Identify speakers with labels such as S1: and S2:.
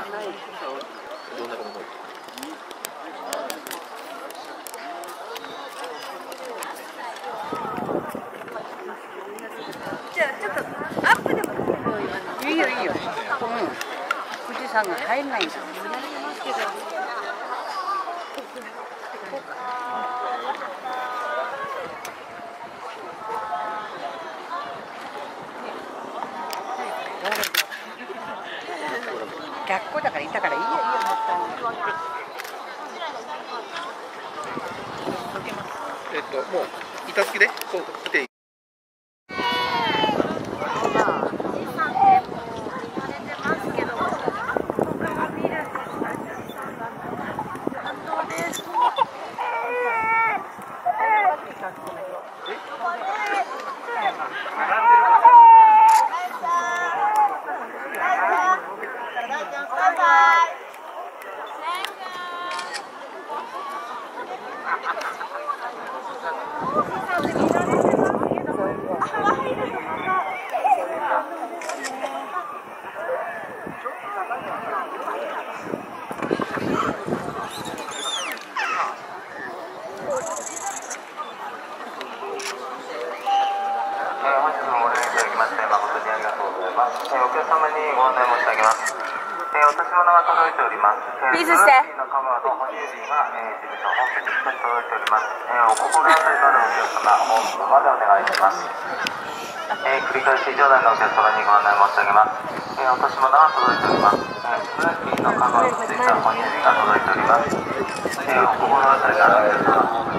S1: どんなこと
S2: じゃあちょっとアップでも
S3: いいよいいよ。富士山が入んないんだ。学校だからいたからいいよいいよ。
S1: もう板付きでそう来ていい。
S4: お客様にご案内申し上げます。私の名が届いております。
S2: ピースして。
S4: のカバーの哺乳瓶が、事務所本部に届いております。お心当たりのあるお客様、本部までお願いします。繰り返し場内のお客様にご案内申し上げます。お年物が届いております。スプラッキーのカバーのついた哺乳瓶が届いております。お心当たりのあるお客様、